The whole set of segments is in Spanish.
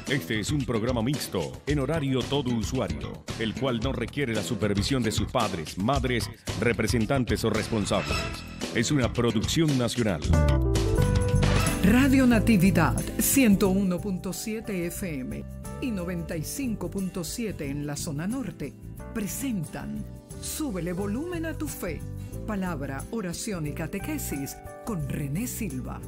Este es un programa mixto, en horario todo usuario, el cual no requiere la supervisión de sus padres, madres, representantes o responsables. Es una producción nacional. Radio Natividad 101.7 FM y 95.7 en la zona norte presentan Súbele volumen a tu fe, palabra, oración y catequesis con René Silva.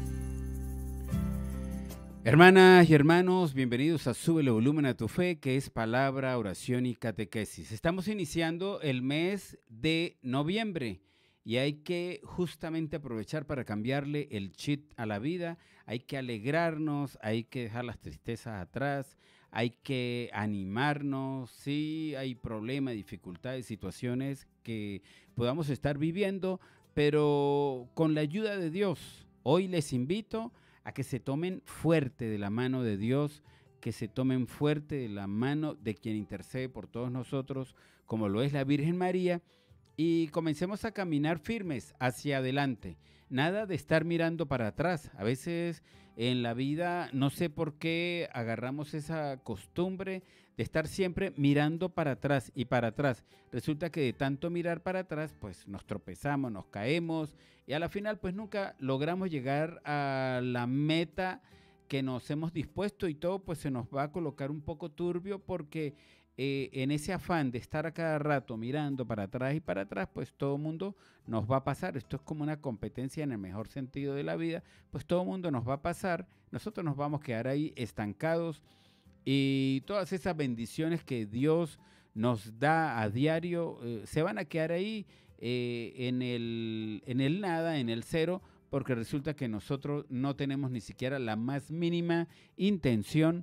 Hermanas y hermanos, bienvenidos a Súbele volumen a tu fe, que es palabra, oración y catequesis. Estamos iniciando el mes de noviembre y hay que justamente aprovechar para cambiarle el chip a la vida. Hay que alegrarnos, hay que dejar las tristezas atrás, hay que animarnos. Sí, hay problemas, dificultades, situaciones que podamos estar viviendo, pero con la ayuda de Dios. Hoy les invito a que se tomen fuerte de la mano de Dios, que se tomen fuerte de la mano de quien intercede por todos nosotros, como lo es la Virgen María, y comencemos a caminar firmes hacia adelante. Nada de estar mirando para atrás. A veces en la vida, no sé por qué agarramos esa costumbre de estar siempre mirando para atrás y para atrás. Resulta que de tanto mirar para atrás, pues nos tropezamos, nos caemos y a la final pues nunca logramos llegar a la meta que nos hemos dispuesto y todo pues se nos va a colocar un poco turbio porque en ese afán de estar a cada rato mirando para atrás y para atrás, pues todo el mundo nos va a pasar. Esto es como una competencia en el mejor sentido de la vida, pues todo el mundo nos va a pasar, nosotros nos vamos a quedar ahí estancados y todas esas bendiciones que Dios nos da a diario se van a quedar ahí en el nada, en el cero, porque resulta que nosotros no tenemos ni siquiera la más mínima intención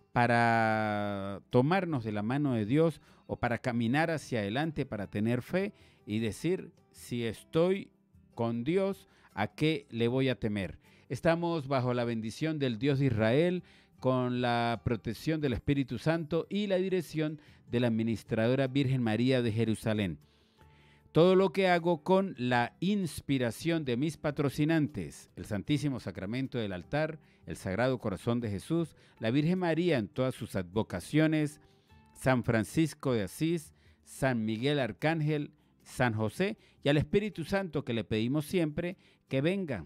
para tomarnos de la mano de Dios o para caminar hacia adelante, para tener fe y decir, si estoy con Dios, ¿a qué le voy a temer? Estamos bajo la bendición del Dios de Israel, con la protección del Espíritu Santo y la dirección de la Administradora Virgen María de Jerusalén. Todo lo que hago con la inspiración de mis patrocinantes, el Santísimo Sacramento del altar, el Sagrado Corazón de Jesús, la Virgen María en todas sus advocaciones, San Francisco de Asís, San Miguel Arcángel, San José y al Espíritu Santo que le pedimos siempre que venga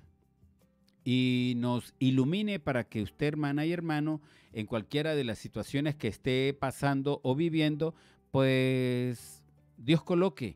y nos ilumine para que usted, hermana y hermano, en cualquiera de las situaciones que esté pasando o viviendo, pues Dios coloque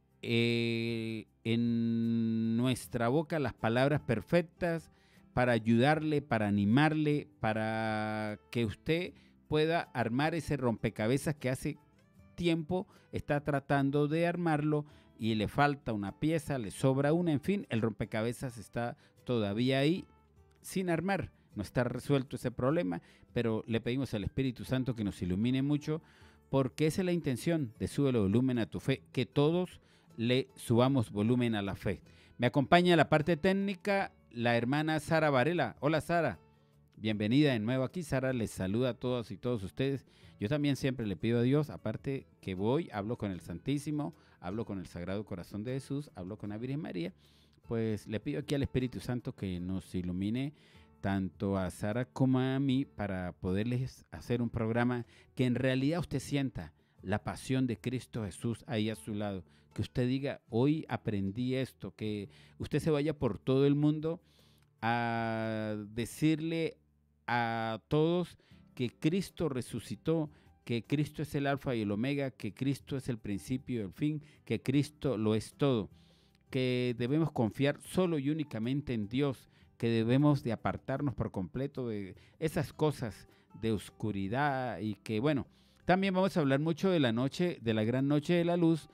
en nuestra boca las palabras perfectas para ayudarle, para animarle, para que usted pueda armar ese rompecabezas que hace tiempo está tratando de armarlo y le falta una pieza, le sobra una, en fin, el rompecabezas está todavía ahí sin armar, no está resuelto ese problema, pero le pedimos al Espíritu Santo que nos ilumine mucho, porque esa es la intención de Súbele volumen a tu fe, que todos le subamos volumen a la fe. Me acompaña en la parte técnica la hermana Sara Varela. Hola Sara, bienvenida de nuevo aquí. Sara les saluda a todos y todos ustedes. Yo también siempre le pido a Dios, aparte que voy, hablo con el Santísimo, hablo con el Sagrado Corazón de Jesús, hablo con la Virgen María, pues le pido aquí al Espíritu Santo que nos ilumine tanto a Sara como a mí para poderles hacer un programa que en realidad usted sienta la pasión de Cristo Jesús ahí a su lado, que usted diga, hoy aprendí esto, que usted se vaya por todo el mundo a decirle a todos que Cristo resucitó, que Cristo es el alfa y el omega, que Cristo es el principio y el fin, que Cristo lo es todo, que debemos confiar solo y únicamente en Dios, que debemos de apartarnos por completo de esas cosas de oscuridad y que bueno, también vamos a hablar mucho de la noche, de la gran noche de la luz.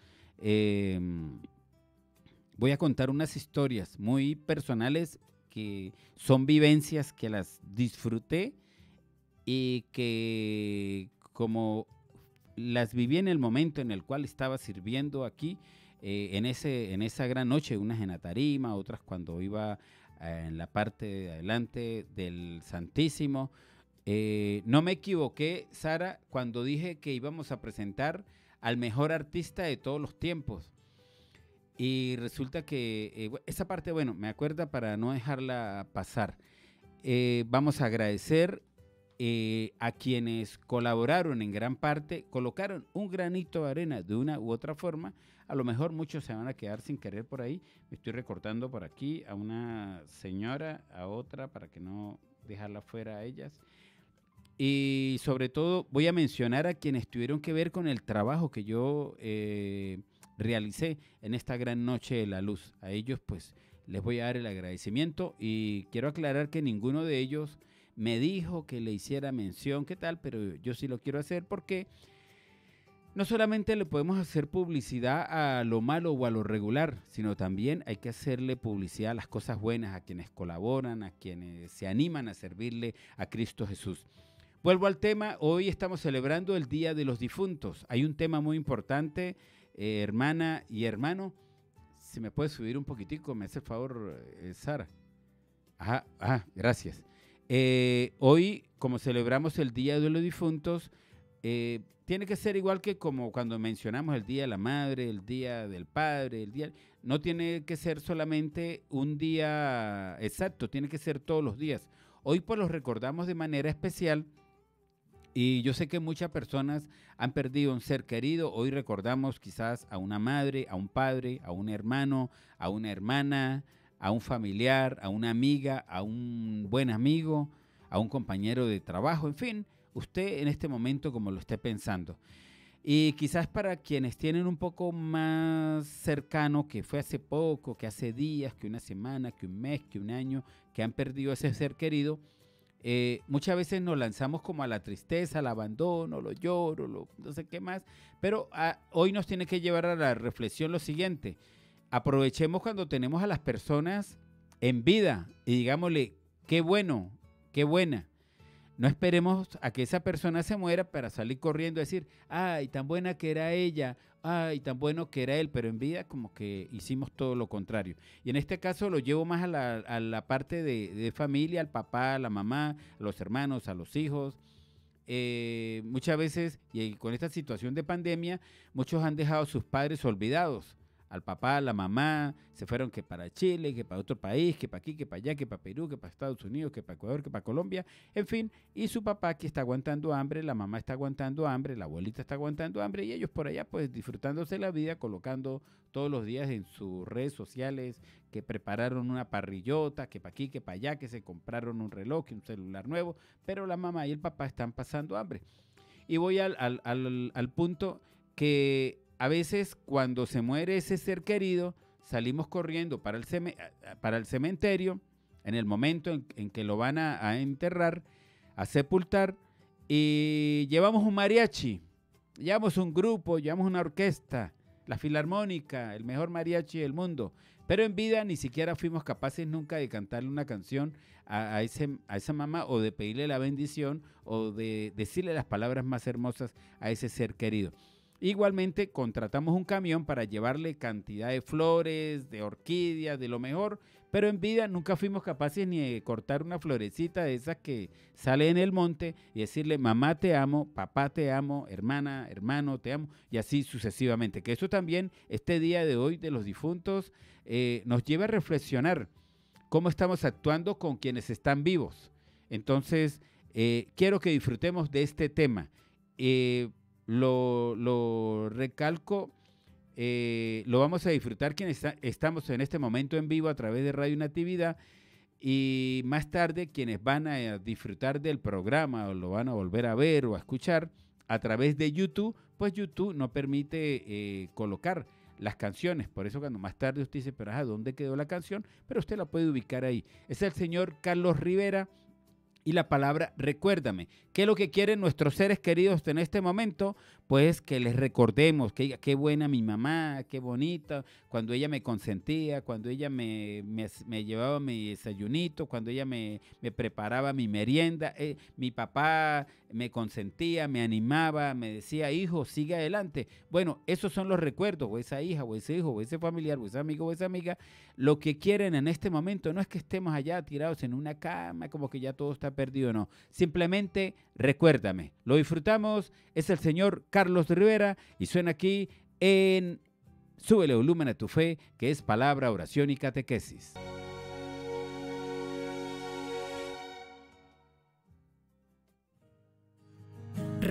Voy a contar unas historias muy personales que son vivencias que las disfruté y que como las viví en el momento en el cual estaba sirviendo aquí, en esa gran noche, unas en la tarima, otras cuando iba en la parte de adelante del Santísimo. No me equivoqué, Sara, cuando dije que íbamos a presentar al mejor artista de todos los tiempos. Y resulta que esa parte, bueno, me acuerda para no dejarla pasar. Vamos a agradecer a quienes colaboraron en gran parte, colocaron un granito de arena de una u otra forma. A lo mejor muchos se van a quedar sin querer por ahí. Me estoy recortando por aquí a una señora, a otra, para que no dejarla fuera a ellas. Y sobre todo voy a mencionar a quienes tuvieron que ver con el trabajo que yo realicé en esta gran noche de la luz. A ellos pues les voy a dar el agradecimiento y quiero aclarar que ninguno de ellos me dijo que le hiciera mención, qué tal, pero yo sí lo quiero hacer porque no solamente le podemos hacer publicidad a lo malo o a lo regular, sino también hay que hacerle publicidad a las cosas buenas, a quienes colaboran, a quienes se animan a servirle a Cristo Jesús. Vuelvo al tema, hoy estamos celebrando el Día de los Difuntos. Hay un tema muy importante, hermana y hermano. Si me puedes subir un poquitico, me hace el favor, Sara. Ajá, gracias. Hoy, como celebramos el Día de los Difuntos, tiene que ser igual que como cuando mencionamos el Día de la Madre, el Día del Padre, no tiene que ser solamente un día exacto, tiene que ser todos los días. Hoy pues los recordamos de manera especial y yo sé que muchas personas han perdido un ser querido. Hoy recordamos quizás a una madre, a un padre, a un hermano, a una hermana, a un familiar, a una amiga, a un buen amigo, a un compañero de trabajo, en fin, usted en este momento como lo esté pensando. Y quizás para quienes tienen un poco más cercano, que fue hace poco, que hace días, que una semana, que un mes, que un año, que han perdido ese ser querido, muchas veces nos lanzamos como a la tristeza, al abandono, lo lloro, no sé qué más, pero hoy nos tiene que llevar a la reflexión lo siguiente: aprovechemos cuando tenemos a las personas en vida y digámosle, qué bueno, qué buena. No esperemos a que esa persona se muera para salir corriendo a decir, ay, tan buena que era ella, ay, tan bueno que era él, pero en vida como que hicimos todo lo contrario. Y en este caso lo llevo más a la parte de familia, al papá, a la mamá, a los hermanos, a los hijos. Muchas veces, y con esta situación de pandemia, muchos han dejado a sus padres olvidados. Al papá, a la mamá, se fueron que para Chile, que para otro país, que para aquí, que para allá, que para Perú, que para Estados Unidos, que para Ecuador, que para Colombia, en fin, y su papá aquí está aguantando hambre, la mamá está aguantando hambre, la abuelita está aguantando hambre, y ellos por allá pues disfrutándose la vida, colocando todos los días en sus redes sociales que prepararon una parrillota, que para aquí, que para allá, que se compraron un reloj, un celular nuevo, pero la mamá y el papá están pasando hambre. Y voy al punto que a veces cuando se muere ese ser querido, salimos corriendo para el cementerio, en el momento en que lo van a enterrar, a sepultar, y llevamos un mariachi, llevamos un grupo, llevamos una orquesta, la Filarmónica, el mejor mariachi del mundo, pero en vida ni siquiera fuimos capaces nunca de cantarle una canción a esa mamá, o de pedirle la bendición, o de decirle las palabras más hermosas a ese ser querido. Igualmente contratamos un camión para llevarle cantidad de flores, de orquídeas, de lo mejor, pero en vida nunca fuimos capaces ni de cortar una florecita de esas que sale en el monte y decirle mamá te amo, papá te amo, hermana, hermano te amo, y así sucesivamente. Que eso también, este día de hoy de los difuntos, nos lleva a reflexionar cómo estamos actuando con quienes están vivos. Entonces, quiero que disfrutemos de este tema. Lo recalco, lo vamos a disfrutar quienes estamos en este momento en vivo a través de Radio Natividad, y más tarde quienes van a disfrutar del programa o lo van a volver a ver o a escuchar a través de YouTube, pues YouTube no permite colocar las canciones. Por eso cuando más tarde usted dice, pero ¿dónde quedó la canción? Pero usted la puede ubicar ahí. Es el señor Carlos Rivera y la palabra recuérdame. ¿Qué es lo que quieren nuestros seres queridos en este momento? Pues que les recordemos, que diga, qué buena mi mamá, qué bonita, cuando ella me consentía, cuando ella me llevaba mi desayunito, cuando ella me preparaba mi merienda, mi papá me consentía, me animaba, me decía, hijo, sigue adelante. Bueno, esos son los recuerdos, o esa hija, o ese hijo, o ese familiar, o ese amigo, o esa amiga. Lo que quieren en este momento no es que estemos allá tirados en una cama, como que ya todo está perdido, no. Simplemente recuérdame. Lo disfrutamos, es el señor Carlos Rivera y suena aquí en Súbele volumen a tu fe, que es palabra, oración y catequesis.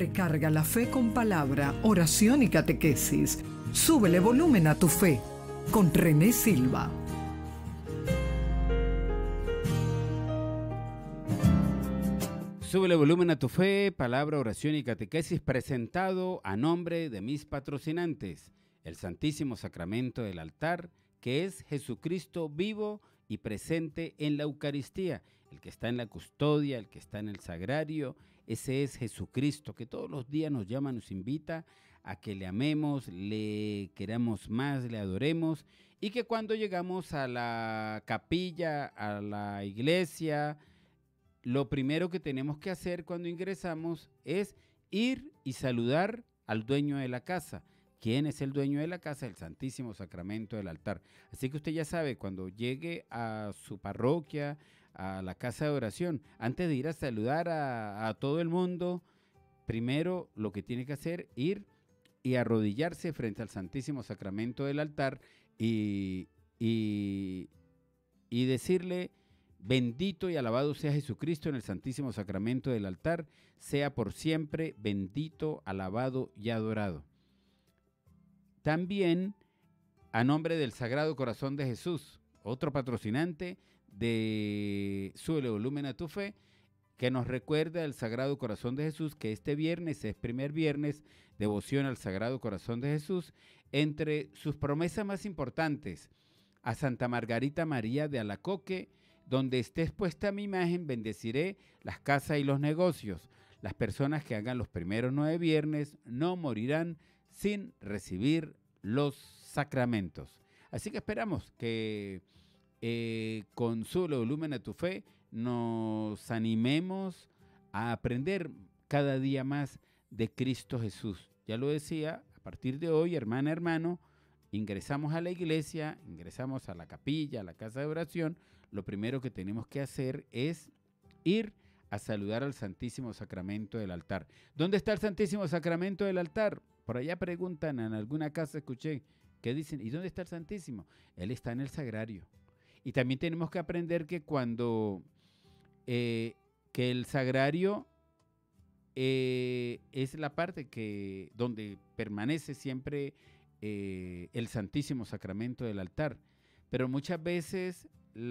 Recarga la fe con palabra, oración y catequesis. Súbele volumen a tu fe con René Silva. Súbele volumen a tu fe, palabra, oración y catequesis, presentado a nombre de mis patrocinantes, el Santísimo Sacramento del altar, que es Jesucristo vivo y presente en la Eucaristía, el que está en la custodia, el que está en el sagrario. Ese es Jesucristo, que todos los días nos llama, nos invita a que le amemos, le queramos más, le adoremos, y que cuando llegamos a la capilla, a la iglesia, lo primero que tenemos que hacer cuando ingresamos es ir y saludar al dueño de la casa. ¿Quién es el dueño de la casa? El Santísimo Sacramento del altar. Así que usted ya sabe, cuando llegue a su parroquia, a la casa de oración, antes de ir a saludar a todo el mundo, primero lo que tiene que hacer es ir y arrodillarse frente al Santísimo Sacramento del altar y decirle: bendito y alabado sea Jesucristo en el Santísimo Sacramento del altar, sea por siempre bendito, alabado y adorado. También, a nombre del Sagrado Corazón de Jesús, otro patrocinante de Súbele volumen a tu fe, que nos recuerda el Sagrado Corazón de Jesús, que este viernes es primer viernes, devoción al Sagrado Corazón de Jesús, entre sus promesas más importantes, a Santa Margarita María de Alacoque: donde esté expuesta mi imagen, bendeciré las casas y los negocios. Las personas que hagan los primeros 9 viernes no morirán sin recibir los sacramentos. Así que esperamos que con Súbele volumen a tu fe nos animemos a aprender cada día más de Cristo Jesús. Ya lo decía, a partir de hoy, hermana, hermano, ingresamos a la iglesia, ingresamos a la capilla, a la casa de oración. Lo primero que tenemos que hacer es ir a saludar al Santísimo Sacramento del altar. ¿Dónde está el Santísimo Sacramento del altar? Por allá preguntan, en alguna casa escuché, que dicen: ¿y dónde está el Santísimo? Él está en el sagrario. Y también tenemos que aprender que cuando que el sagrario es la parte donde permanece siempre el Santísimo Sacramento del altar. Pero muchas veces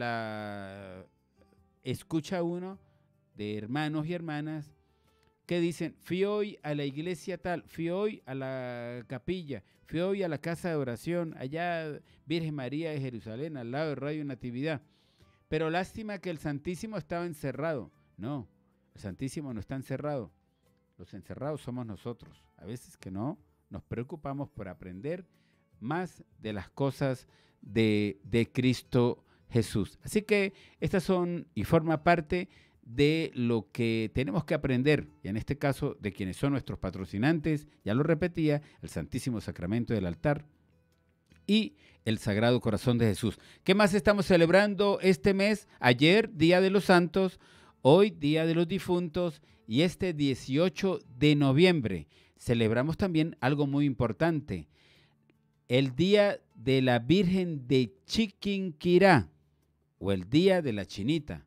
escucha uno de hermanos y hermanas que dicen: fui hoy a la iglesia tal, fui hoy a la capilla, fui hoy a la casa de oración, allá Virgen María de Jerusalén, al lado de Radio Natividad. Pero lástima que el Santísimo estaba encerrado. No, el Santísimo no está encerrado. Los encerrados somos nosotros. A veces que no nos preocupamos por aprender más de las cosas de Cristo Jesús. Así que estas son y forma parte de lo que tenemos que aprender, y en este caso de quienes son nuestros patrocinantes, ya lo repetía, el Santísimo Sacramento del altar y el Sagrado Corazón de Jesús. ¿Qué más estamos celebrando este mes? Ayer, Día de los Santos, hoy, Día de los Difuntos, y este 18 de noviembre celebramos también algo muy importante, el Día de la Virgen de Chiquinquirá, o el Día de la Chinita.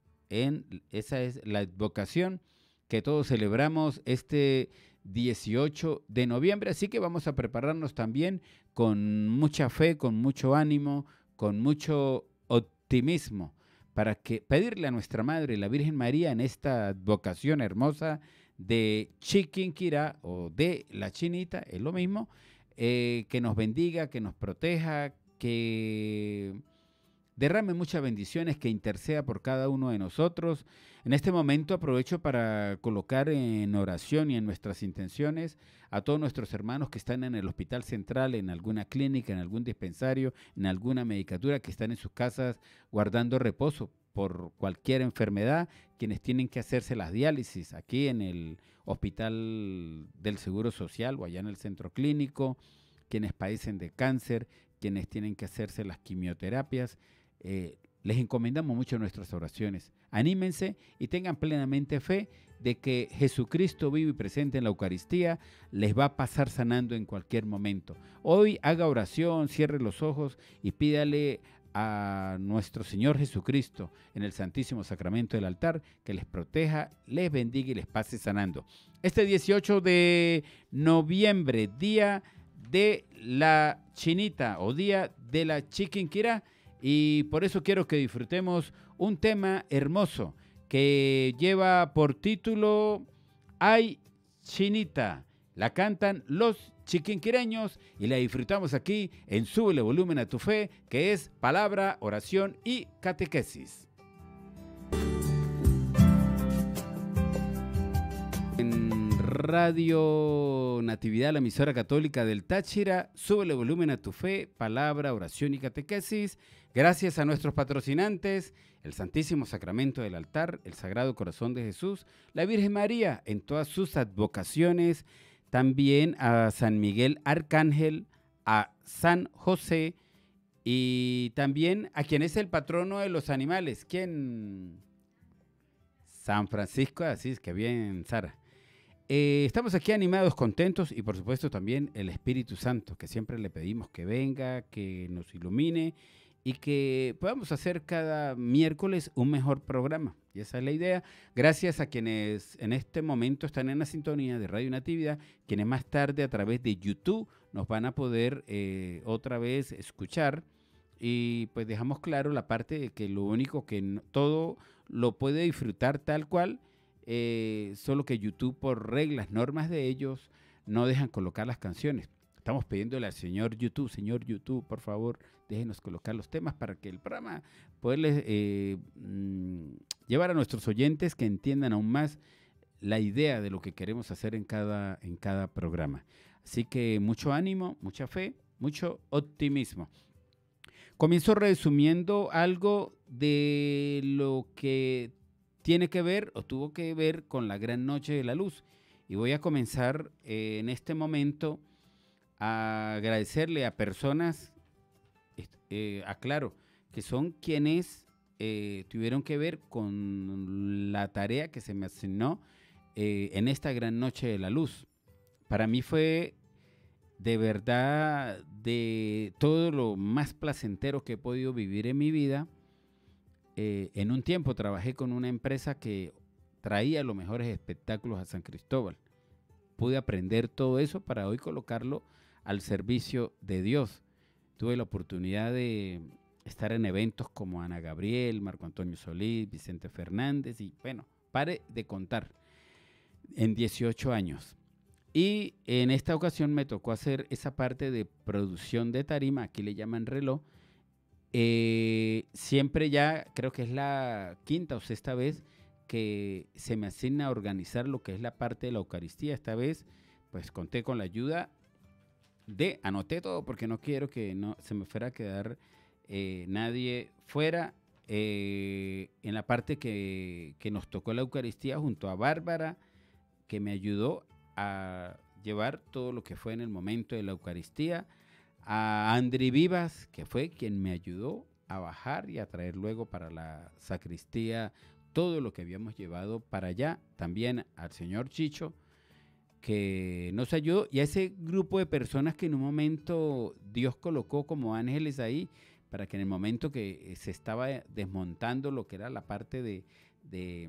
Esa es la advocación que todos celebramos este 18 de noviembre, así que vamos a prepararnos también con mucha fe, con mucho ánimo, con mucho optimismo, para pedirle a nuestra Madre, la Virgen María, en esta advocación hermosa de Chiquinquirá o de la Chinita, es lo mismo, que nos bendiga, que nos proteja, que derrame muchas bendiciones, que interceda por cada uno de nosotros. En este momento aprovecho para colocar en oración y en nuestras intenciones a todos nuestros hermanos que están en el Hospital Central, en alguna clínica, en algún dispensario, en alguna medicatura, que están en sus casas guardando reposo por cualquier enfermedad, quienes tienen que hacerse las diálisis aquí en el Hospital del Seguro Social o allá en el Centro Clínico, quienes padecen de cáncer, quienes tienen que hacerse las quimioterapias. Les encomendamos mucho nuestras oraciones. Anímense y tengan plenamente fe de que Jesucristo vivo y presente en la Eucaristía les va a pasar sanando en cualquier momento. Hoy haga oración, cierre los ojos y pídale a nuestro Señor Jesucristo en el Santísimo Sacramento del altar, que les proteja, les bendiga y les pase sanando. Este 18 de noviembre, día de la chinita o día de la chiquinquirá, y por eso quiero que disfrutemos un tema hermoso que lleva por título Ay Chinita. La cantan los chiquinquireños y la disfrutamos aquí en Súbele Volumen a tu Fe, que es palabra, oración y catequesis. En Radio Natividad, la emisora católica del Táchira, Súbele Volumen a tu Fe, palabra, oración y catequesis. Gracias a nuestros patrocinantes, el Santísimo Sacramento del altar, el Sagrado Corazón de Jesús, la Virgen María en todas sus advocaciones, también a San Miguel Arcángel, a San José y también a quien es el patrono de los animales. ¿Quién? San Francisco de Asís, que bien, Sara. Estamos aquí animados, contentos y por supuesto también el Espíritu Santo, que siempre le pedimos que venga, que nos ilumine y que podamos hacer cada miércoles un mejor programa. Y esa es la idea. Gracias a quienes en este momento están en la sintonía de Radio Natividad, quienes más tarde a través de YouTube nos van a poder otra vez escuchar. Y pues dejamos claro la parte de que lo único que todo lo puede disfrutar tal cual, solo que YouTube por reglas, normas de ellos, no dejan colocar las canciones. Estamos pidiéndole al señor YouTube, por favor, déjenos colocar los temas para que el programa poderles llevar a nuestros oyentes que entiendan aún más la idea de lo que queremos hacer en cada programa. Así que mucho ánimo, mucha fe, mucho optimismo. Comienzo resumiendo algo de lo que tiene que ver o tuvo que ver con la Gran Noche de la Luz. Y voy a comenzar en este momento a agradecerle a personas, aclaro, que son quienes tuvieron que ver con la tarea que se me asignó en esta Gran Noche de la Luz. Para mí fue de verdad de todo lo más placentero que he podido vivir en mi vida. En un tiempo trabajé con una empresa que traía los mejores espectáculos a San Cristóbal. Pude aprender todo eso para hoy colocarlo al servicio de Dios. Tuve la oportunidad de estar en eventos como Ana Gabriel, Marco Antonio Solís, Vicente Fernández y bueno, pare de contar, en 18 años. Y en esta ocasión me tocó hacer esa parte de producción de tarima, aquí le llaman reloj. Siempre ya creo que es la quinta o sexta vez que se me asigna a organizar lo que es la parte de la Eucaristía. Esta vez pues conté con la ayuda anoté todo porque no quiero que no se me fuera a quedar nadie fuera, en la parte que nos tocó la Eucaristía junto a Bárbara, que me ayudó a llevar todo lo que fue en el momento de la Eucaristía, a Andri Vivas, que fue quien me ayudó a bajar y a traer luego para la sacristía todo lo que habíamos llevado para allá, también al señor Chicho, que nos ayudó, y a ese grupo de personas que en un momento Dios colocó como ángeles ahí, para que en el momento que se estaba desmontando lo que era la parte de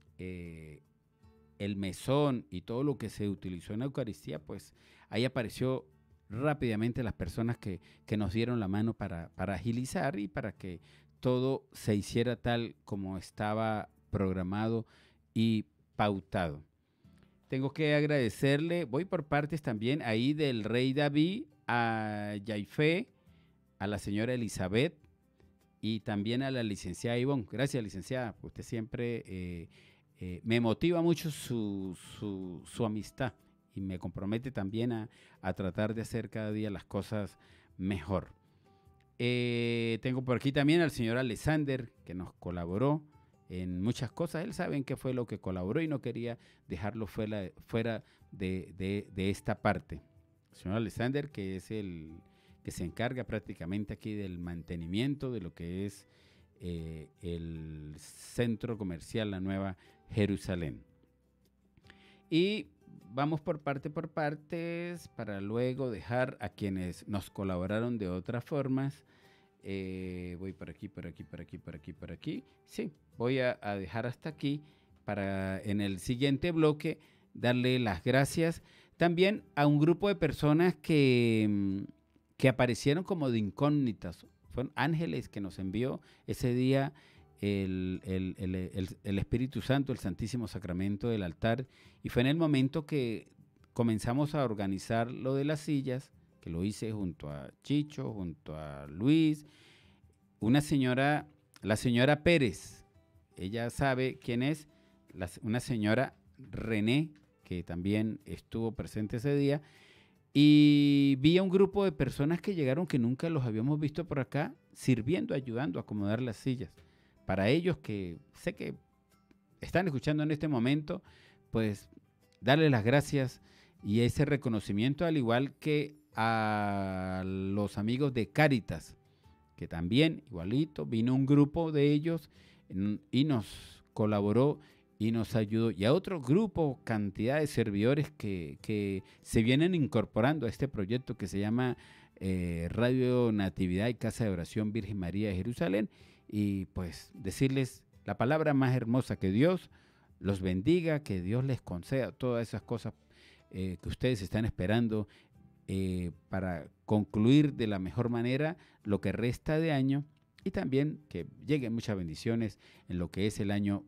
el mesón y todo lo que se utilizó en la Eucaristía, pues ahí apareció rápidamente las personas que nos dieron la mano para agilizar y para que todo se hiciera tal como estaba programado y pautado. Tengo que agradecerle, voy por partes también, ahí del Rey David, a Yaife, a la señora Elizabeth y también a la licenciada Ivonne. Gracias, licenciada, usted siempre me motiva mucho su amistad y me compromete también a tratar de hacer cada día las cosas mejor. Tengo por aquí también al señor Alexander, que nos colaboró en muchas cosas. Él sabe en qué fue lo que colaboró y no quería dejarlo fuera de esta parte. El señor Alexander, que es el que se encarga prácticamente aquí del mantenimiento de lo que es el centro comercial La Nueva Jerusalén. Y vamos por partes para luego dejar a quienes nos colaboraron de otras formas Voy por aquí, por aquí, por aquí, por aquí, por aquí. Sí, voy a dejar hasta aquí para en el siguiente bloque darle las gracias también a un grupo de personas que aparecieron como de incógnitas. Fueron ángeles que nos envió ese día el Espíritu Santo, el Santísimo Sacramento del altar, y fue en el momento que comenzamos a organizar lo de las sillas, que lo hice junto a Chicho, junto a Luis, una señora, la señora Pérez, ella sabe quién es, una señora René, que también estuvo presente ese día, y vi a un grupo de personas que llegaron que nunca los habíamos visto por acá, sirviendo, ayudando a acomodar las sillas. Para ellos que sé que están escuchando en este momento, pues darles las gracias y ese reconocimiento, al igual que a los amigos de Cáritas, que también, igualito, vino un grupo de ellos y nos colaboró y nos ayudó. Y a otro grupo, cantidad de servidores que se vienen incorporando a este proyecto que se llama Radio Natividad y Casa de Oración Virgen María de Jerusalén. Y pues decirles la palabra más hermosa, que Dios los bendiga, que Dios les conceda todas esas cosas que ustedes están esperando para concluir de la mejor manera lo que resta de año, y también que lleguen muchas bendiciones en lo que es el año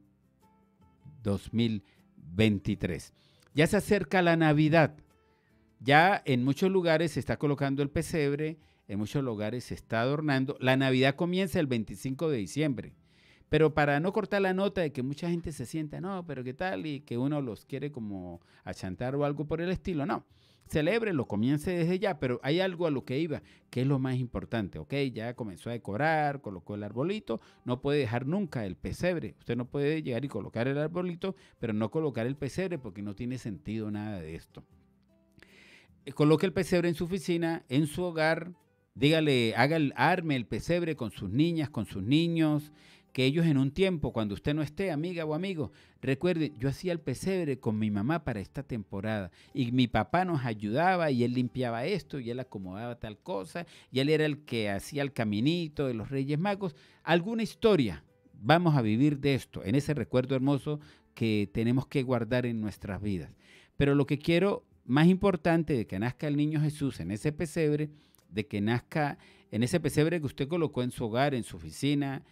2023. Ya se acerca la Navidad, ya en muchos lugares se está colocando el pesebre, en muchos lugares se está adornando. La Navidad comienza el 25 de diciembre, pero para no cortar la nota de que mucha gente se sienta, no, pero qué tal, y que uno los quiere como achantar o algo por el estilo, no. Celébrelo, comience desde ya, pero hay algo a lo que iba, que es lo más importante, ¿ok? Ya comenzó a decorar, colocó el arbolito, no puede dejar nunca el pesebre. Usted no puede llegar y colocar el arbolito, pero no colocar el pesebre porque no tiene sentido nada de esto. Coloque el pesebre en su oficina, en su hogar, dígale, arme el pesebre con sus niñas, con sus niños, que ellos en un tiempo, cuando usted no esté, amiga o amigo, recuerde, yo hacía el pesebre con mi mamá para esta temporada y mi papá nos ayudaba y él limpiaba esto y él acomodaba tal cosa y él era el que hacía el caminito de los Reyes Magos. Alguna historia vamos a vivir de esto, en ese recuerdo hermoso que tenemos que guardar en nuestras vidas. Pero lo que quiero, más importante, de que nazca el niño Jesús en ese pesebre, de que nazca en ese pesebre que usted colocó en su hogar, en su oficina,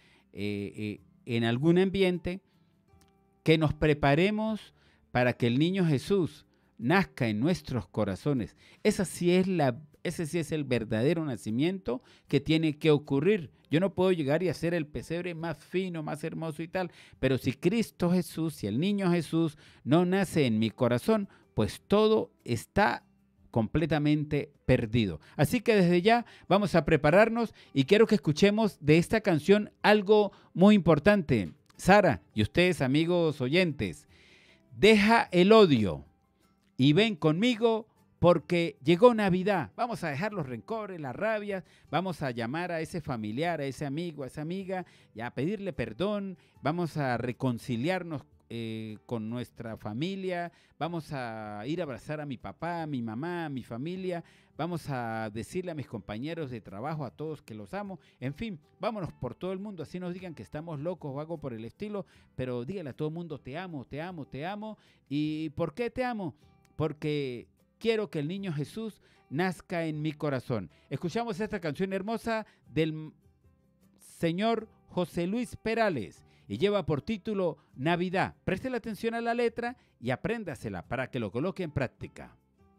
en algún ambiente, que nos preparemos para que el niño Jesús nazca en nuestros corazones. Ese sí es el verdadero nacimiento que tiene que ocurrir. Yo no puedo llegar y hacer el pesebre más fino, más hermoso y tal, pero si Cristo Jesús, si el niño Jesús no nace en mi corazón, pues todo está completamente perdido. Así que desde ya vamos a prepararnos y quiero que escuchemos de esta canción algo muy importante. Sara y ustedes, amigos oyentes, deja el odio y ven conmigo porque llegó Navidad. Vamos a dejar los rencores, las rabias, vamos a llamar a ese familiar, a ese amigo, a esa amiga y a pedirle perdón, vamos a reconciliarnos con nuestra familia, vamos a ir a abrazar a mi papá, a mi mamá, a mi familia, vamos a decirle a mis compañeros de trabajo, a todos que los amo, en fin, vámonos por todo el mundo, así nos digan que estamos locos o algo por el estilo, pero dígale a todo el mundo, te amo, te amo, te amo. ¿Y por qué te amo? Porque quiero que el niño Jesús nazca en mi corazón. Escuchamos esta canción hermosa del señor José Luis Perales y lleva por título Navidad. Préstele atención a la letra y apréndasela para que lo coloque en práctica.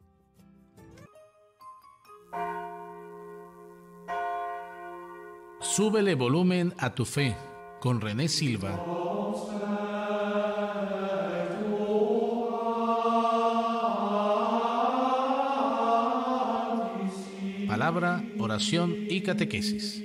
Súbele volumen a tu fe con René Silva. Palabra, oración y catequesis.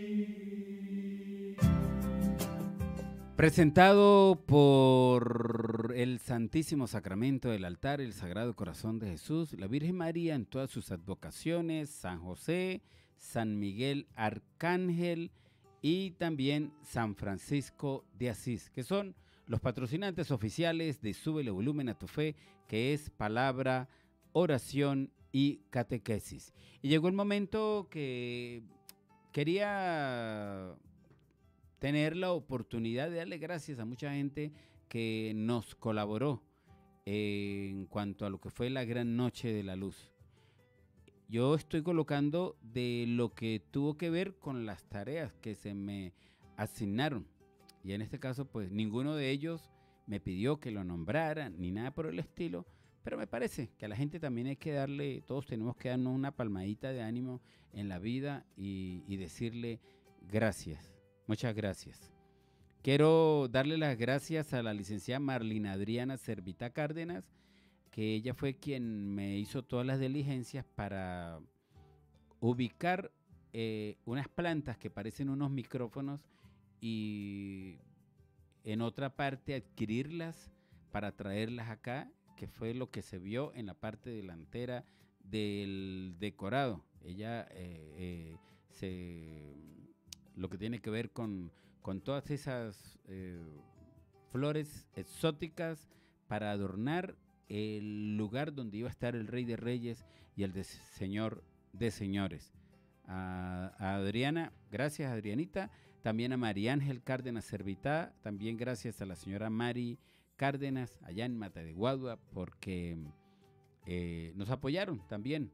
Presentado por el Santísimo Sacramento del altar, el Sagrado Corazón de Jesús, la Virgen María en todas sus advocaciones, San José, San Miguel Arcángel y también San Francisco de Asís, que son los patrocinantes oficiales de Súbele Volumen a tu Fe, que es palabra, oración y catequesis. Y llegó el momento que quería tener la oportunidad de darle gracias a mucha gente que nos colaboró en cuanto a lo que fue la Gran Noche de la Luz. Yo estoy colocando de lo que tuvo que ver con las tareas que se me asignaron. Y en este caso, pues ninguno de ellos me pidió que lo nombrara ni nada por el estilo, pero me parece que a la gente también hay que darle, todos tenemos que darnos una palmadita de ánimo en la vida y decirle gracias, muchas gracias. Quiero darle las gracias a la licenciada Marlina Adriana Servita Cárdenas, que ella fue quien me hizo todas las diligencias para ubicar unas plantas que parecen unos micrófonos y en otra parte adquirirlas para traerlas acá, que fue lo que se vio en la parte delantera del decorado. Ella lo que tiene que ver con todas esas flores exóticas para adornar el lugar donde iba a estar el Rey de Reyes y el Señor de Señores. A Adriana, gracias Adrianita, también a María Ángel Cárdenas Servitá, también gracias a la señora Mari Cárdenas allá en Mata de Guadua, porque nos apoyaron también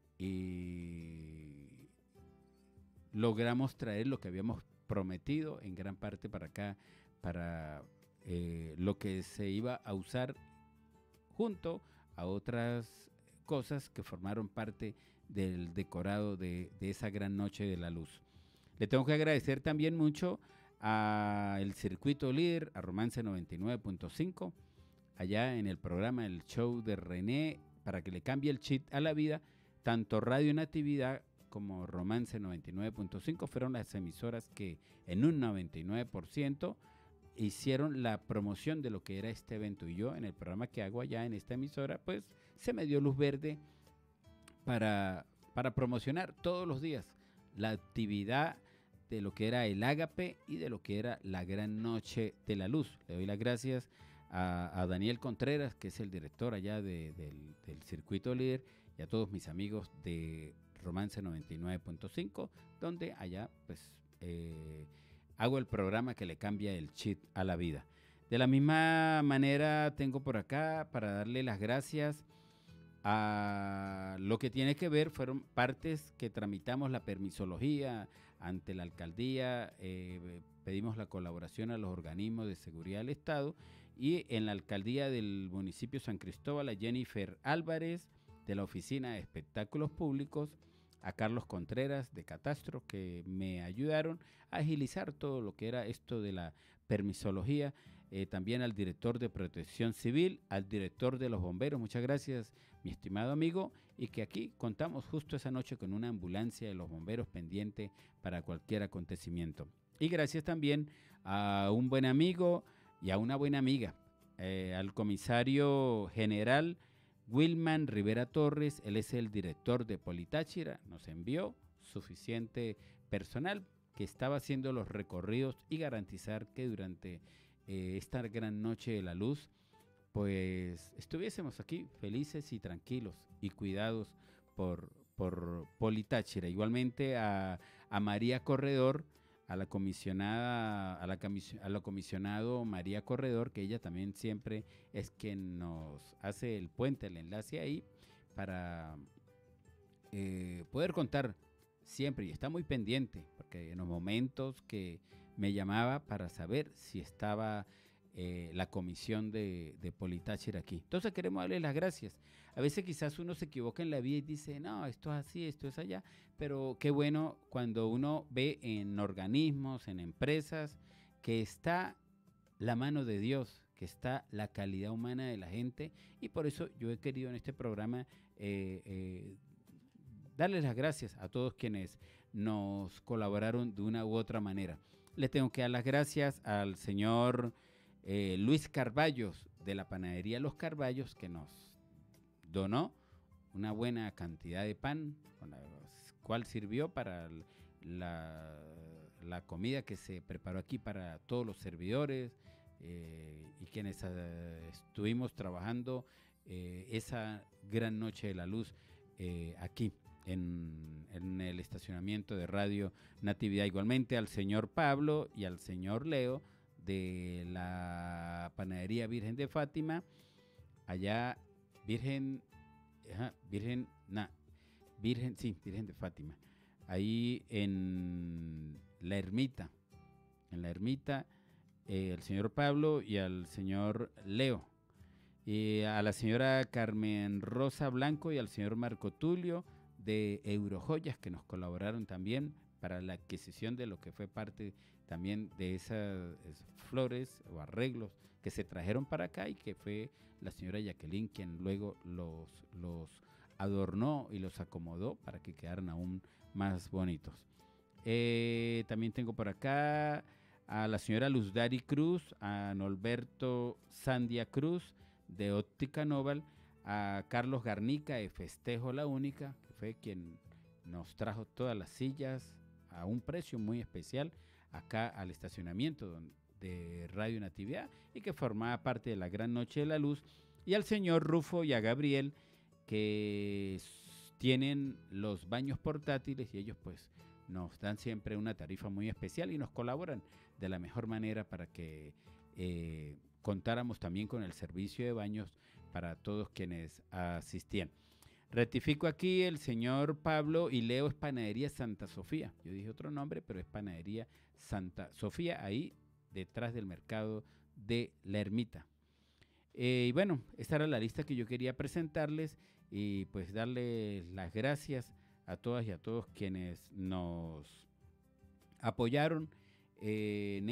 y logramos traer lo que habíamos prometido en gran parte para acá, para lo que se iba a usar junto a otras cosas que formaron parte del decorado de esa gran noche de la luz. Le tengo que agradecer también mucho al Circuito Líder, a Romance 99.5, allá en el programa El Show de René, para que le cambie el chip a la vida. Tanto Radio Natividad como Romance 99.5 fueron las emisoras que en un 99% hicieron la promoción de lo que era este evento, y yo en el programa que hago allá en esta emisora, pues se me dio luz verde para promocionar todos los días la actividad de lo que era el Ágape y de lo que era la Gran Noche de la Luz. Le doy las gracias a Daniel Contreras, que es el director allá del Circuito Líder, y a todos mis amigos de Romance 99.5, donde allá pues hago el programa que le cambia el chip a la vida. De la misma manera tengo por acá para darle las gracias a lo que tiene que ver, fueron partes que tramitamos la permisología ante la alcaldía, pedimos la colaboración a los organismos de seguridad del Estado, y en la alcaldía del municipio San Cristóbal a Jennifer Álvarez de la Oficina de Espectáculos Públicos, a Carlos Contreras de Catastro, que me ayudaron a agilizar todo lo que era esto de la permisología, también al director de Protección Civil, al director de los bomberos, muchas gracias mi estimado amigo, y que aquí contamos justo esa noche con una ambulancia de los bomberos pendiente para cualquier acontecimiento. Y gracias también a un buen amigo y a una buena amiga, al comisario general Wilman Rivera Torres. Él es el director de Politáchira, nos envió suficiente personal que estaba haciendo los recorridos y garantizar que durante esta gran noche de la luz pues estuviésemos aquí felices y tranquilos y cuidados por Politáchira. Igualmente a María Corredor, a la comisionado María Corredor, que ella también siempre es quien nos hace el puente, el enlace ahí, para poder contar siempre, y está muy pendiente, porque en los momentos que me llamaba para saber si estaba la comisión de Politáchira aquí. Entonces queremos darle las gracias. A veces quizás uno se equivoca en la vida y dice, no, esto es así, esto es allá, pero qué bueno cuando uno ve en organismos, en empresas, que está la mano de Dios, que está la calidad humana de la gente, y por eso yo he querido en este programa darles las gracias a todos quienes nos colaboraron de una u otra manera. Le tengo que dar las gracias al señor Luis Carballos de la panadería Los Carballos, que nos donó una buena cantidad de pan, con la cual sirvió para la comida que se preparó aquí para todos los servidores y quienes estuvimos trabajando esa gran noche de la luz aquí en el estacionamiento de Radio Natividad. Igualmente al señor Pablo y al señor Leo de la Panadería Virgen de Fátima, allá Virgen de Fátima, ahí en la ermita, el señor Pablo y al señor Leo, y a la señora Carmen Rosa Blanco y al señor Marco Tulio de Eurojoyas, que nos colaboraron también para la adquisición de lo que fue parte también de esas flores o arreglos que se trajeron para acá, y que fue la señora Jacqueline quien luego los adornó y los acomodó para que quedaran aún más bonitos. También tengo por acá a la señora Luzdari Cruz, a Norberto Sandia Cruz de Óptica Noval, a Carlos Garnica de Festejo La Única, que fue quien nos trajo todas las sillas a un precio muy especial acá al estacionamiento de Radio Natividad, y que formaba parte de la Gran Noche de la Luz, y al señor Rufo y a Gabriel, que tienen los baños portátiles, y ellos pues nos dan siempre una tarifa muy especial y nos colaboran de la mejor manera para que contáramos también con el servicio de baños para todos quienes asistían. Rectifico aquí, el señor Pablo y Leo es Panadería Santa Sofía. Yo dije otro nombre, pero es Panadería Santa Sofía, ahí detrás del mercado de La Ermita. Y bueno, esta era la lista que yo quería presentarles, y pues darles las gracias a todas y a todos quienes nos apoyaron en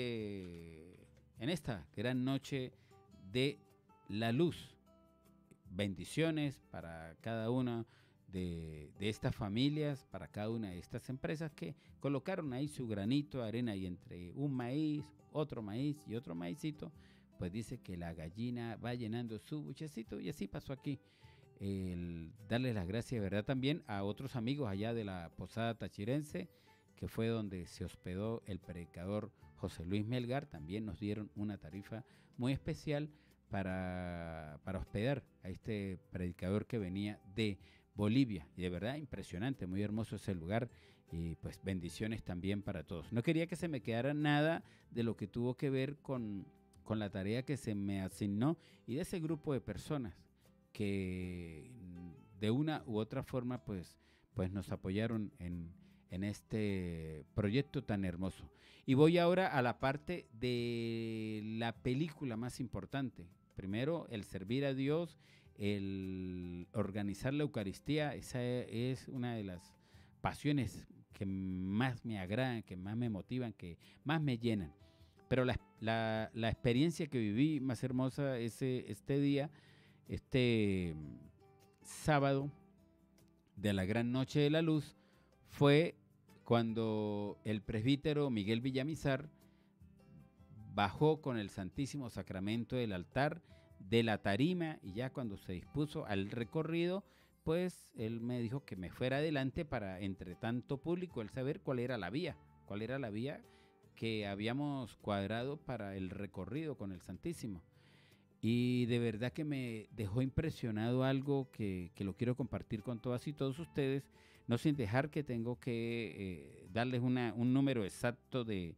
esta gran noche de la luz. Bendiciones para cada una de estas familias, para cada una de estas empresas que colocaron ahí su granito de arena, y entre un maíz, otro maíz y otro maicito, pues dice que la gallina va llenando su buchecito, y así pasó aquí. Darles las gracias, ¿verdad? También a otros amigos allá de la Posada Tachirense, que fue donde se hospedó el predicador José Luis Melgar. También nos dieron una tarifa muy especial para hospedar a este predicador que venía de Bolivia, y de verdad impresionante, muy hermoso ese lugar, y pues bendiciones también para todos. No quería que se me quedara nada de lo que tuvo que ver con la tarea que se me asignó, y de ese grupo de personas que de una u otra forma pues nos apoyaron en este proyecto tan hermoso. Y voy ahora a la parte de la película más importante. Primero, el servir a Dios, el organizar la Eucaristía. Esa es una de las pasiones que más me agradan, que más me motivan, que más me llenan. Pero la experiencia que viví más hermosa este día, este sábado de la Gran Noche de la Luz, fue cuando el presbítero Miguel Villamizar bajó con el Santísimo Sacramento del altar de la tarima, y ya cuando se dispuso al recorrido, pues él me dijo que me fuera adelante para, entre tanto público, él saber cuál era la vía que habíamos cuadrado para el recorrido con el Santísimo. Y de verdad que me dejó impresionado algo que lo quiero compartir con todas y todos ustedes, no sin dejar que tengo que darles un número exacto de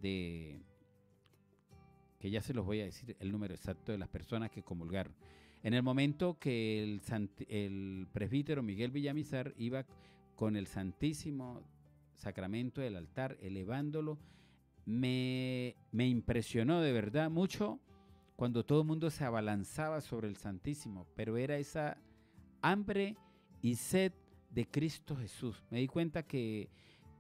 que ya se los voy a decir, el número exacto de las personas que comulgaron. En el momento que el presbítero Miguel Villamizar iba con el Santísimo Sacramento del altar, elevándolo, me impresionó de verdad mucho cuando todo el mundo se abalanzaba sobre el Santísimo, pero era esa hambre y sed de Cristo Jesús. Me di cuenta que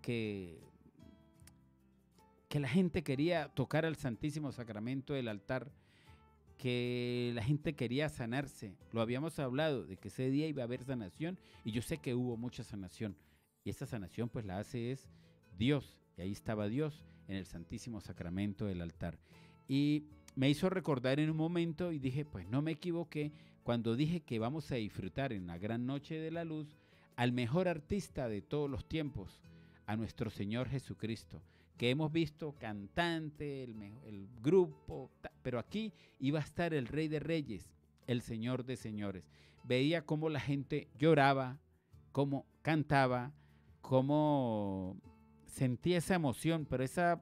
la gente quería tocar al Santísimo Sacramento del altar, que la gente quería sanarse. Lo habíamos hablado de que ese día iba a haber sanación, y yo sé que hubo mucha sanación, y esa sanación pues la hace es Dios, y ahí estaba Dios en el Santísimo Sacramento del altar. Y me hizo recordar en un momento, y dije, pues no me equivoqué cuando dije que vamos a disfrutar en la Gran Noche de la Luz al mejor artista de todos los tiempos, a nuestro Señor Jesucristo, que hemos visto cantante, el grupo, pero aquí iba a estar el Rey de Reyes, el Señor de Señores. Veía cómo la gente lloraba, cómo cantaba, cómo sentía esa emoción, pero esa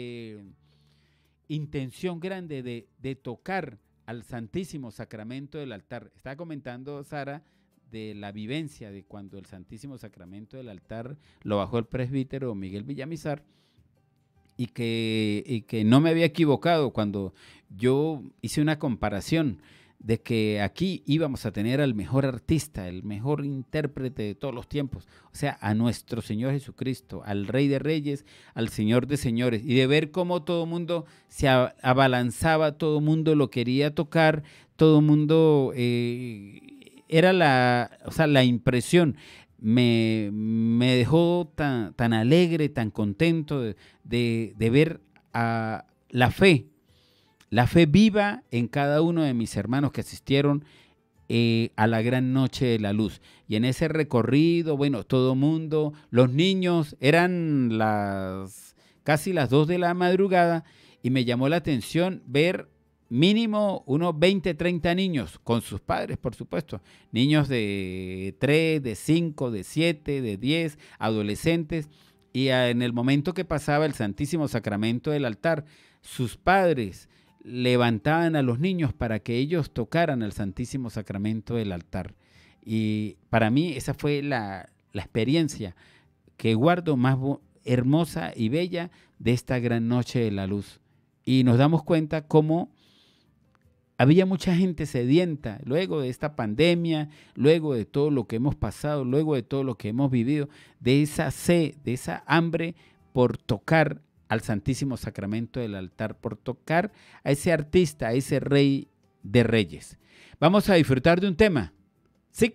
intención grande de tocar al Santísimo Sacramento del altar. Estaba comentando Sara de la vivencia de cuando el Santísimo Sacramento del altar lo bajó el presbítero Miguel Villamizar, y que no me había equivocado cuando yo hice una comparación de que aquí íbamos a tener al mejor artista, el mejor intérprete de todos los tiempos, o sea, a nuestro Señor Jesucristo, al Rey de Reyes, al Señor de Señores, y de ver cómo todo el mundo se abalanzaba, todo el mundo lo quería tocar, todo el mundo, era la impresión, me dejó tan alegre, tan contento de ver a la fe viva en cada uno de mis hermanos que asistieron a la gran noche de la luz. Y en ese recorrido, bueno, todo mundo, los niños, eran casi las 2 de la madrugada, y me llamó la atención ver mínimo unos 20, 30 niños, con sus padres, por supuesto, niños de 3, de 5, de 7, de 10, adolescentes, y en el momento que pasaba el Santísimo Sacramento del altar, sus padres levantaban a los niños para que ellos tocaran el Santísimo Sacramento del altar. Y para mí esa fue la experiencia que guardo más hermosa y bella de esta gran noche de la luz. Y nos damos cuenta cómo había mucha gente sedienta luego de esta pandemia, luego de todo lo que hemos pasado, luego de todo lo que hemos vivido, de esa sed, de esa hambre por tocar al Santísimo Sacramento del altar, por tocar a ese artista, a ese Rey de Reyes. Vamos a disfrutar de un tema, sí,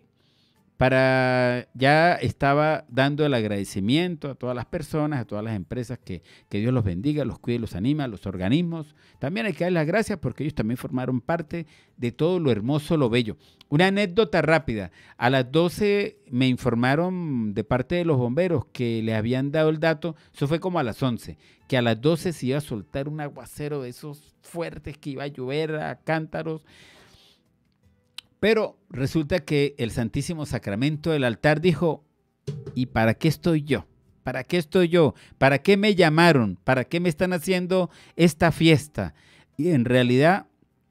ya estaba dando el agradecimiento a todas las personas, a todas las empresas, que Dios los bendiga, los cuide, los anima, los organismos. También hay que dar las gracias porque ellos también formaron parte de todo lo hermoso, lo bello. Una anécdota rápida: a las 12 me informaron de parte de los bomberos que les habían dado el dato, eso fue como a las 11, que a las 12 se iba a soltar un aguacero de esos fuertes, que iba a llover a cántaros. Pero resulta que el Santísimo Sacramento del altar dijo: ¿y para qué estoy yo? ¿Para qué estoy yo? ¿Para qué me llamaron? ¿Para qué me están haciendo esta fiesta? Y en realidad,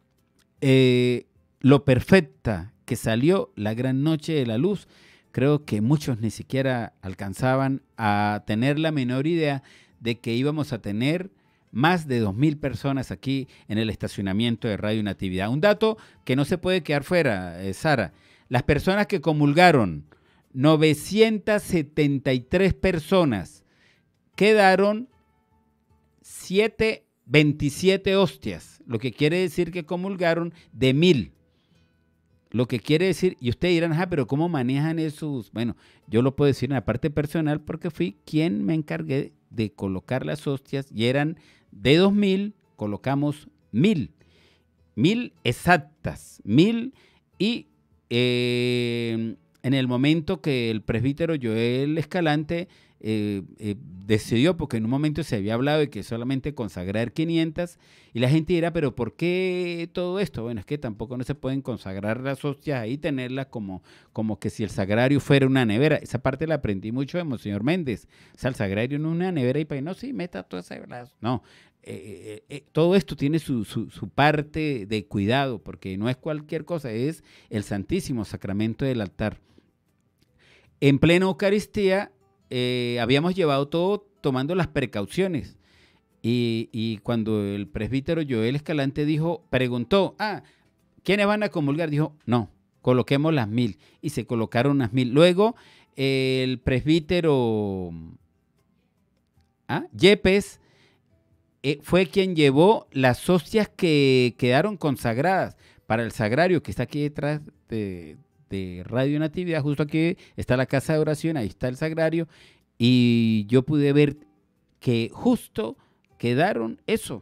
lo perfecta que salió la gran noche de la luz, creo que muchos ni siquiera alcanzaban a tener la menor idea de que íbamos a tener más de 2,000 personas aquí en el estacionamiento de Radio Natividad. Un dato que no se puede quedar fuera, Sara. Las personas que comulgaron, 973 personas, quedaron 27 hostias, lo que quiere decir que comulgaron de 1,000. Lo que quiere decir, y ustedes dirán, pero ¿cómo manejan esos? Bueno, yo lo puedo decir en la parte personal porque fui quien me encargué de colocar las hostias, y eran de 2,000, colocamos 1,000 exactas, 1,000, y en el momento que el presbítero Joel Escalante decidió, porque en un momento se había hablado de que solamente consagrar 500, y la gente dirá, pero ¿por qué todo esto? Bueno, es que tampoco no se pueden consagrar las hostias ahí, tenerlas como que si el sagrario fuera una nevera. Esa parte la aprendí mucho de Monseñor Méndez. O sea, el sagrario no es una nevera y para no, sí, meta toda esa... No, todo esto tiene su parte de cuidado, porque no es cualquier cosa, es el Santísimo Sacramento del altar. En plena Eucaristía habíamos llevado todo tomando las precauciones, y cuando el presbítero Joel Escalante preguntó, ¿quiénes van a comulgar? Dijo, no, coloquemos las 1,000, y se colocaron las 1,000. Luego el presbítero Yepes fue quien llevó las hostias que quedaron consagradas para el sagrario, que está aquí detrás de Radio Natividad. Justo aquí está la casa de oración, ahí está el sagrario, y yo pude ver que justo quedaron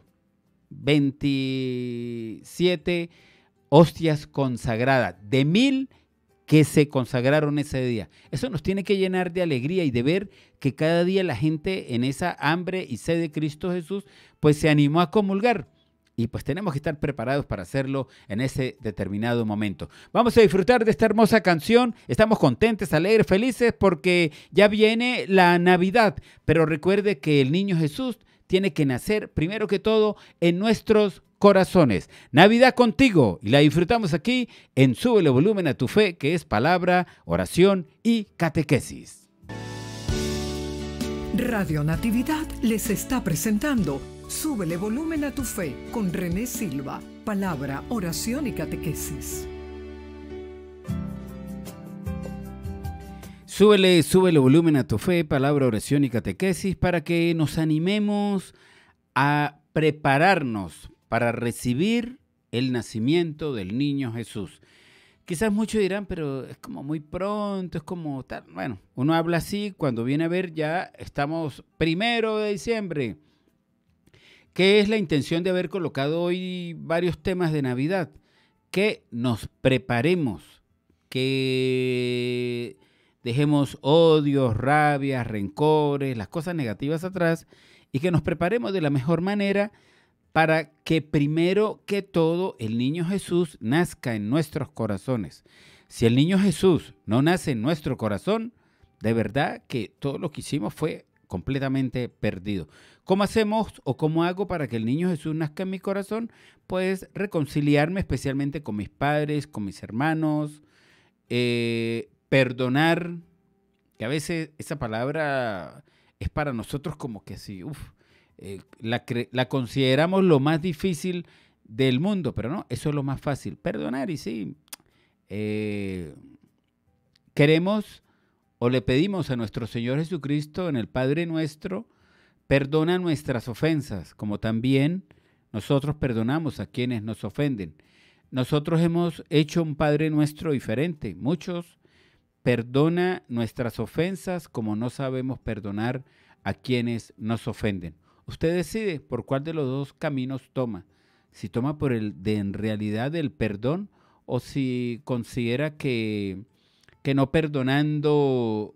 27 hostias consagradas, de 1,000 que se consagraron ese día. Eso nos tiene que llenar de alegría y de ver que cada día la gente, en esa hambre y sed de Cristo Jesús, pues se animó a comulgar. y pues tenemos que estar preparados para hacerlo en ese determinado momento. Vamos a disfrutar de esta hermosa canción. Estamos contentos, alegres, felices porque ya viene la Navidad. Pero recuerde que el niño Jesús tiene que nacer primero que todo en nuestros corazones. Navidad contigo y la disfrutamos aquí en Súbele Volumen a tu Fe, que es palabra, oración y catequesis. Radio Natividad les está presentando Súbele Volumen a tu Fe con René Silva, palabra, oración y catequesis. Súbele volumen a tu fe, palabra, oración y catequesis para que nos animemos a prepararnos para recibir el nacimiento del niño Jesús. Quizás muchos dirán, pero es como muy pronto, es como tal. Bueno, uno habla así, cuando viene a ver ya estamos 1 de diciembre. ¿Qué es la intención de haber colocado hoy varios temas de Navidad? Que nos preparemos, que dejemos odios, rabias, rencores, las cosas negativas atrás y que nos preparemos de la mejor manera para que primero que todo el niño Jesús nazca en nuestros corazones. Si el niño Jesús no nace en nuestro corazón, de verdad que todo lo que hicimos fue completamente perdido. ¿Cómo hacemos o cómo hago para que el niño Jesús nazca en mi corazón? Pues reconciliarme especialmente con mis padres, con mis hermanos, perdonar, que a veces esa palabra es para nosotros como que sí, la consideramos lo más difícil del mundo, pero no, eso es lo más fácil, perdonar. Y sí, queremos o le pedimos a nuestro Señor Jesucristo en el Padre Nuestro, perdona nuestras ofensas, como también nosotros perdonamos a quienes nos ofenden. Nosotros hemos hecho un Padre Nuestro diferente. Muchos perdona nuestras ofensas como no sabemos perdonar a quienes nos ofenden. Usted decide por cuál de los dos caminos toma. Si toma por el de en realidad el perdón o si considera que no perdonando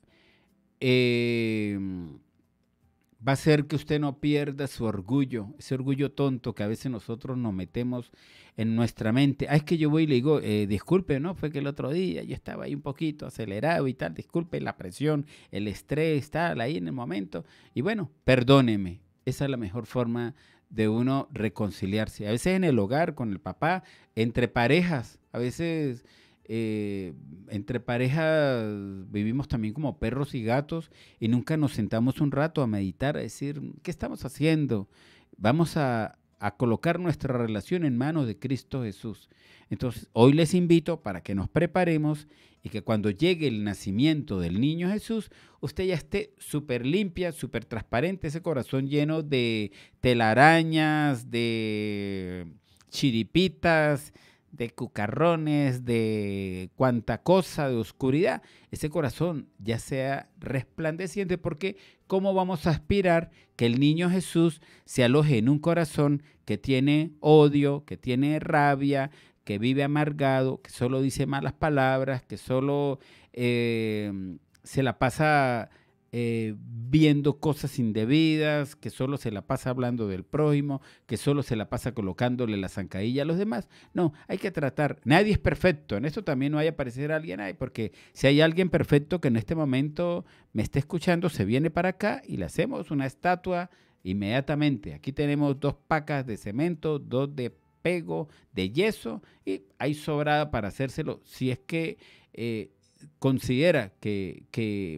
va a hacer que usted no pierda su orgullo, ese orgullo tonto que a veces nosotros nos metemos en nuestra mente. Es que yo voy y le digo, disculpe, ¿no? Fue que el otro día yo estaba ahí un poquito acelerado y tal, disculpe la presión, el estrés, tal, ahí en el momento. Y bueno, perdóneme. Esa es la mejor forma de uno reconciliarse. A veces en el hogar, con el papá, entre parejas, a veces entre parejas vivimos también como perros y gatos y nunca nos sentamos un rato a meditar, a decir, ¿qué estamos haciendo? Vamos a colocar nuestra relación en manos de Cristo Jesús. Entonces, hoy les invito para que nos preparemos y que cuando llegue el nacimiento del niño Jesús, usted ya esté súper limpia, súper transparente, ese corazón lleno de telarañas, de chiripitas, de cucarrones, de cuanta cosa, de oscuridad, ese corazón ya sea resplandeciente, porque ¿cómo vamos a aspirar que el niño Jesús se aloje en un corazón que tiene odio, que tiene rabia, que vive amargado, que solo dice malas palabras, que solo se la pasa viendo cosas indebidas, que solo se la pasa hablando del prójimo, que solo se la pasa colocándole la zancadilla a los demás? No, hay que tratar. Nadie es perfecto. En esto también no vaya a aparecer alguien ahí, porque si hay alguien perfecto que en este momento me esté escuchando, se viene para acá y le hacemos una estatua inmediatamente. Aquí tenemos 2 pacas de cemento, 2 de pego, de yeso, y hay sobrada para hacérselo si es que considera que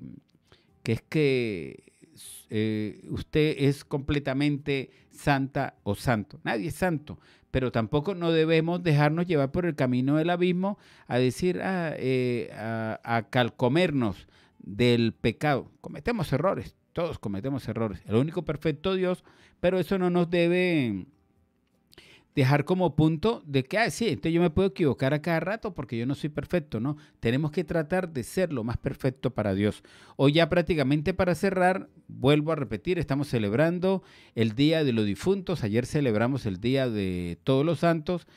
usted es completamente santa o santo. Nadie es santo, pero tampoco no debemos dejarnos llevar por el camino del abismo a decir, a calcomernos del pecado. Cometemos errores, todos cometemos errores. El único perfecto Dios, pero eso no nos debe dejar como punto de que, sí, entonces yo me puedo equivocar a cada rato porque yo no soy perfecto, ¿no? Tenemos que tratar de ser lo más perfecto para Dios. Hoy ya prácticamente para cerrar, vuelvo a repetir, estamos celebrando el Día de los Difuntos, ayer celebramos el Día de Todos los Santos.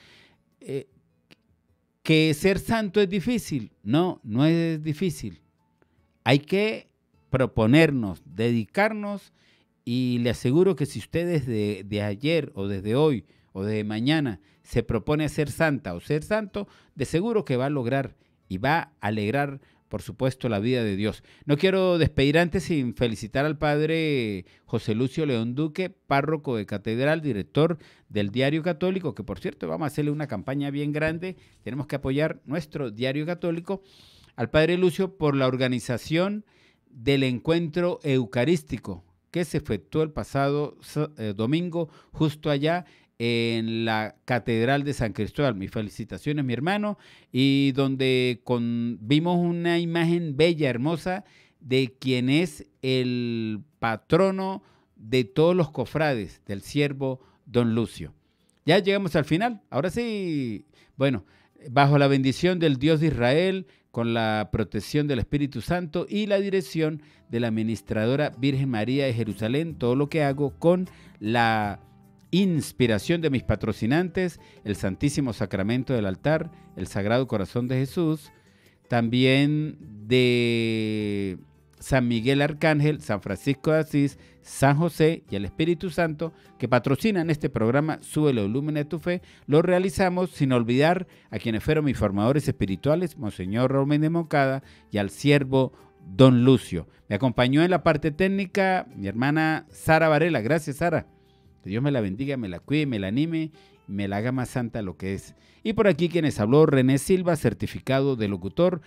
¿Que ser santo es difícil? No, no es difícil. Hay que proponernos, dedicarnos, y le aseguro que si usted desde ayer o desde hoy o desde mañana se propone ser santa o ser santo, de seguro que va a lograr y va a alegrar, por supuesto, la vida de Dios. No quiero despedir antes sin felicitar al padre José Lucio León Duque, párroco de catedral, director del Diario Católico, que por cierto vamos a hacerle una campaña bien grande, tenemos que apoyar nuestro Diario Católico, al padre Lucio por la organización del encuentro eucarístico que se efectuó el pasado domingo justo allá en la Catedral de San Cristóbal. Mis felicitaciones, mi hermano, y donde vimos una imagen bella, hermosa, de quien es el patrono de todos los cofrades, del siervo Don Lucio. Ya llegamos al final, ahora sí, bueno, bajo la bendición del Dios de Israel, con la protección del Espíritu Santo y la dirección de la administradora Virgen María de Jerusalén, todo lo que hago con la inspiración de mis patrocinantes, el Santísimo Sacramento del altar, el Sagrado Corazón de Jesús, también de San Miguel Arcángel, San Francisco de Asís, San José y el Espíritu Santo, que patrocinan este programa Súbele Volumen a tu Fe. Lo realizamos sin olvidar a quienes fueron mis formadores espirituales, Monseñor Raúl Méndez Moncada, y al siervo Don Lucio. Me acompañó en la parte técnica mi hermana Sara Varela. Gracias, Sara. Que Dios me la bendiga, me la cuide, me la anime, me la haga más santa lo que es. Y por aquí quienes habló, René Silva, certificado de locutor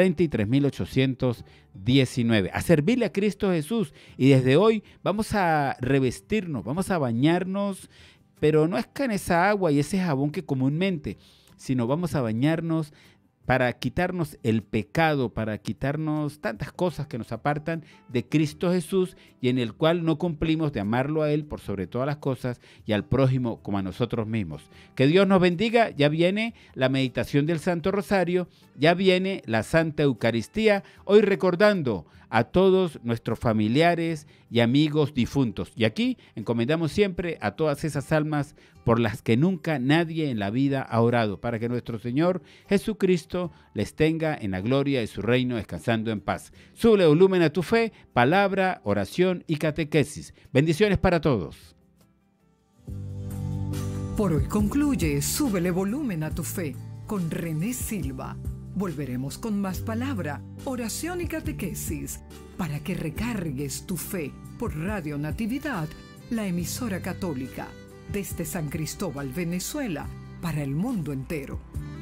33.819. A servirle a Cristo Jesús. Y desde hoy vamos a revestirnos, vamos a bañarnos, pero no es con esa agua y ese jabón que comúnmente, sino vamos a bañarnos para quitarnos el pecado, para quitarnos tantas cosas que nos apartan de Cristo Jesús y en el cual no cumplimos de amarlo a Él por sobre todas las cosas y al prójimo como a nosotros mismos. Que Dios nos bendiga. Ya viene la meditación del Santo Rosario, ya viene la Santa Eucaristía, hoy recordando a todos nuestros familiares y amigos difuntos. Y aquí encomendamos siempre a todas esas almas por las que nunca nadie en la vida ha orado, para que nuestro Señor Jesucristo les tenga en la gloria de su reino, descansando en paz. Súbele volumen a tu fe, palabra, oración y catequesis. Bendiciones para todos. Por hoy concluye Súbele volumen a tu fe con René Silva. Volveremos con más palabra, oración y catequesis para que recargues tu fe por Radio Natividad, la emisora católica, desde San Cristóbal, Venezuela, para el mundo entero.